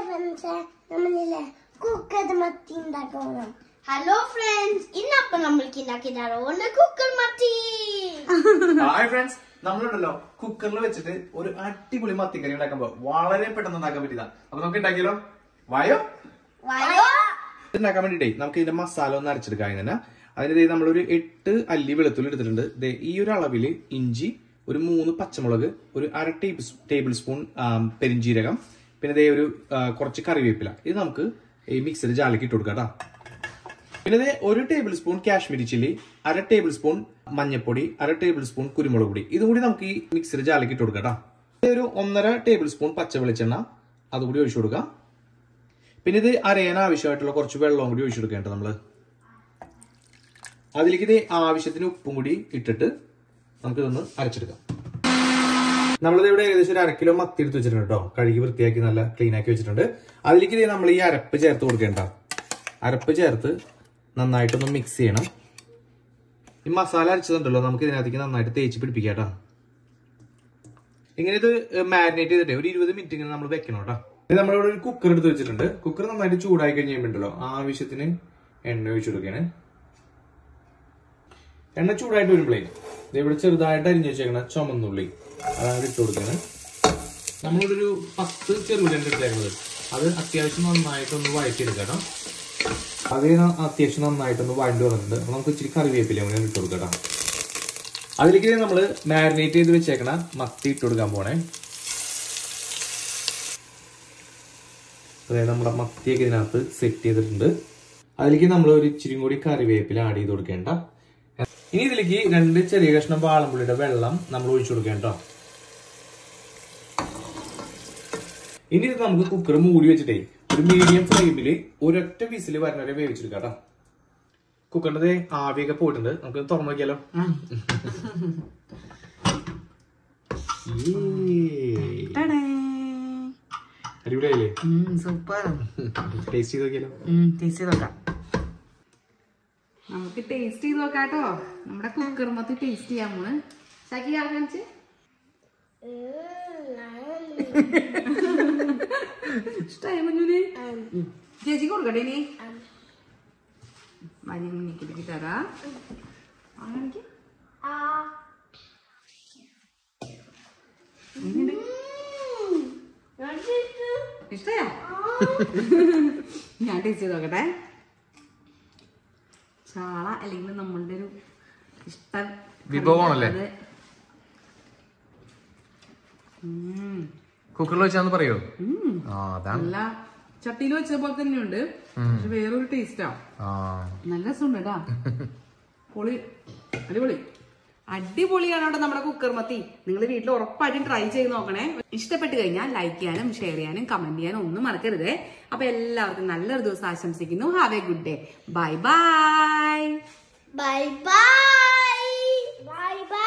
Hello friends, ഇന്നപ്പോ നമ്മൾക്ക് ഉണ്ടാക്കിയതാണ് കുക്കർ മത്തി. ഹായ് ഫ്രണ്ട്സ്, നമ്മളുണ്ടല്ലോ കുക്കറിൽ വെച്ചിട്ട് ഒരു അടിപൊളി മത്തിക്കറി ഉണ്ടാക്കാൻ പോകും. വളരെ പെട്ടെന്ന് ഉണ്ടാക്കാൻ പറ്റിയതാ. അപ്പൊ നമുക്ക് ഉണ്ടാക്കിയാലോ? വായോ ഉണ്ടാക്കാൻ വേണ്ടിട്ടേ നമുക്ക് ഇതിന്റെ മസാല ഒന്ന് അരച്ചെടുക്കാം. തന്നെ അതിന് നമ്മളൊരു 8 അല്ലി വെളുത്തുള്ളി എടുത്തിട്ടുണ്ട്. ഈ ഒരു അളവില് ഇഞ്ചി, ഒരു 3 പച്ചമുളക്, ഒരു 1/2 ടേബിൾ സ്പൂൺ പെരിഞ്ജീരകം, പിന്നെ ഒരു കുറച്ച് കറിവേപ്പില. ഇത് നമുക്ക് ഈ മിക്സിയുടെ ജാലിലേക്ക് ഇട്ട് കൊടുക്കാം. പിന്നെ 1 tablespoon Kashmiri chilli, 1/2 tablespoon മഞ്ഞൾപ്പൊടി, 1/2 ടേബിൾ സ്പൂൺ കുരുമുളക് പൊടി. ഇതും കൂടി നമുക്ക് ഈ മിക്സിയുടെ ജാലിലേക്ക് ഇട്ട് കൊടുക്കാം. ഒരു 1.5 ടേബിൾ സ്പൂൺ പച്ച വെളിച്ചെണ്ണ അതുകൂടി ഒഴിച്ചു കൊടുക്കാം. പിന്നെ ഇത് അരയാൻ ആവശ്യമായിട്ടുള്ള കുറച്ച് വെള്ളവും കൂടി ഒഴിച്ചു കൊടുക്കേണ്ടത് നമ്മള്. അതിലേക്ക് ഇത് ആവശ്യത്തിന് ഉപ്പും കൂടി ഇട്ടിട്ട് നമുക്കിതൊന്ന് അരച്ചെടുക്കാം. നമ്മളിത് ഇവിടെ ഏകദേശം ഒരു 1/2 കിലോ മത്തി എടുത്ത് വെച്ചിട്ടുണ്ട് കേട്ടോ. കഴുകി വൃത്തിയാക്കി നല്ല ക്ലീൻ ആക്കി വെച്ചിട്ടുണ്ട്. അതിലേക്ക് നമ്മൾ ഈ അരപ്പ് ചേർത്ത് കൊടുക്കേണ്ട. അരപ്പ് ചേർത്ത് നന്നായിട്ടൊന്ന് മിക്സ് ചെയ്യണം. ഈ മസാല അരച്ചതുണ്ടല്ലോ നമുക്ക് ഇതിനകത്തേക്ക് നന്നായിട്ട് തേച്ച് പിടിപ്പിക്കാം കേട്ടോ. ഇങ്ങനെ ഇത് മാരിനേറ്റ് ചെയ്തിട്ട് ഒരു 20 മിനിറ്റ് ഇങ്ങനെ നമ്മൾ വെക്കണം കേട്ടോ. നമ്മളിവിടെ ഒരു കുക്കർ എടുത്ത് വെച്ചിട്ടുണ്ട്. കുക്കർ നന്നായിട്ട് ചൂടായി കഴിഞ്ഞ് കഴിയുമ്പോണ്ടല്ലോ ആവശ്യത്തിന് എണ്ണ ഒഴിച്ചു കൊടുക്കുകയാണ്. എണ്ണ ചൂടായിട്ട് വരുമ്പോഴേ ഇവിടെ ചെറുതായിട്ട് അരിഞ്ഞു വെച്ചേക്കണ ചുമന്നുള്ളി അതാണ് ഇട്ട് കൊടുക്കുകയാണ്. നമ്മളിവിടെ ഒരു 10 ചെറുള്ളി എടുത്തേക്കുന്നത്. അത് അത്യാവശ്യം നന്നായിട്ടൊന്ന് വഴറ്റിയെടുക്കാം കേട്ടോ. അത് അത്യാവശ്യം നന്നായിട്ടൊന്ന് വഴണ്ടി വന്നിട്ടുണ്ട്. അപ്പൊ നമുക്ക് ഇച്ചിരി കറിവേപ്പില കൂടി ഇട്ട് കൊടുക്കാം. അതിലേക്ക് നമ്മള് മാരിനേറ്റ് ചെയ്ത് വെച്ചേക്കണ മത്തി ഇട്ട് കൊടുക്കാൻ പോണേ. അതായത് നമ്മുടെ മത്തിയൊക്കെ ഇതിനകത്ത് സെറ്റ് ചെയ്തിട്ടുണ്ട്. അതിലേക്ക് നമ്മൾ ഒരു ഇച്ചിരി കൂടി കറിവേപ്പില ആഡ് ചെയ്ത് കൊടുക്കേണ്ട. ഇനി ഇതിലേക്ക് 2 ചെറിയ കഷ്ണം വാളംപുള്ളിയുടെ വെള്ളം നമ്മൾ ഒഴിച്ചു കൊടുക്കേണ്ട. ഇനി ഇത് നമുക്ക് കുക്കർ മൂടി വെച്ചിട്ടേ ഒരു മീഡിയം ഫ്ലെയിമില് ഒരൊറ്റ വിസിൽ വരണവരെ വേവിച്ചെടുക്കാം കേട്ടോ. കുക്കറിന്റെ ആവിയൊക്കെ പോയിട്ടുണ്ട്. നമുക്ക് തുറന്നു നോക്കിയാലോ? അടിപൊളിയായില്ലേ? സൂപ്പർ. ടേസ്റ്റ് ചെയ്ത് നോക്കിയാലോ? ടേസ്റ്റ് ചെയ്ത് നോക്കാം. നമുക്ക് ടേസ്റ്റ് ചെയ്ത് നോക്കാട്ടോ. നമ്മുടെ കുക്കർ മത്തി ടേസ്റ്റ് ചെയ്യാൻ പോണ്. ശാക്കി കാണിച്ച് ഇഷ്ടായി മഞ്ഞൂന്? ചേച്ചി കൊടുക്കട്ടെ ഇനി മഞ്ഞക്ക് തരാ. ഇഷ്ടയാ? ഞാൻ ടേസ്റ്റ് ചെയ്ത് നോക്കട്ടെ. ചാള അല്ലെങ്കിൽ നമ്മളുടെ ഒരു ഇഷ്ട വിഭവമാണല്ലേ? കുക്കറിൽ വെച്ചാന്ന് പറയോ? നല്ല ചട്ടിയിൽ വെച്ച പോലെ തന്നെയുണ്ട്, പക്ഷെ വേറൊരു ടേസ്റ്റാ. നല്ല രസമുണ്ട് കേട്ടാ. പൊളി, അടിപൊളി, അടിപൊളിയാണ് കേട്ടോ നമ്മുടെ കുക്കർ മത്തി. നിങ്ങൾ വീട്ടിൽ ഉറപ്പായിട്ടും ട്രൈ ചെയ്ത് നോക്കണേ. ഇഷ്ടപ്പെട്ട് കഴിഞ്ഞാൽ ലൈക്ക് ചെയ്യാനും ഷെയർ ചെയ്യാനും കമന്റ് ചെയ്യാനും ഒന്നും മറക്കരുതേ. അപ്പൊ എല്ലാവർക്കും നല്ലൊരു ദിവസം ആശംസിക്കുന്നു. Have a good day. Bye bye. Bye bye. Bye by.